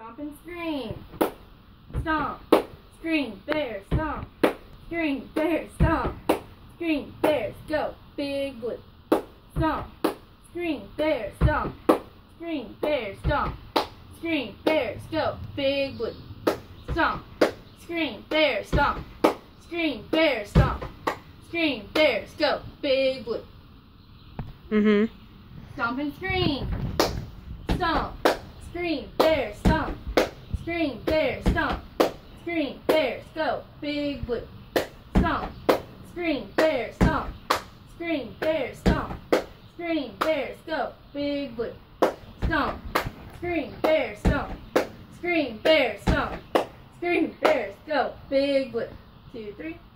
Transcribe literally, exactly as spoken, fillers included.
Stomp and scream. Stomp. Scream. Bear. Stomp. Scream. Bear. Stomp. Scream. Bears. Go. Big Blue. Stomp. Scream. Bear. Stomp. Scream. Bear. Stomp. Scream. Bears. Go. Big Blue. Stomp. Scream. Bear. Stomp. Scream. Bear. Stomp. Scream. Bears. Go. Big Blue. Mm-hmm. Stomp and scream. Stomp. Scream. Bear. Stomp. Scream. Bear. Stomp. Scream. Bears. Go. Big Blue. Stomp. Scream. Bear. Stomp. Scream. Bear. Stomp. Scream. Bears. Go. Big Blue. Stomp. Scream. Bear. Stomp. Scream. Bear. Stomp. Scream. Bears. Go. Big Blue. Two, three.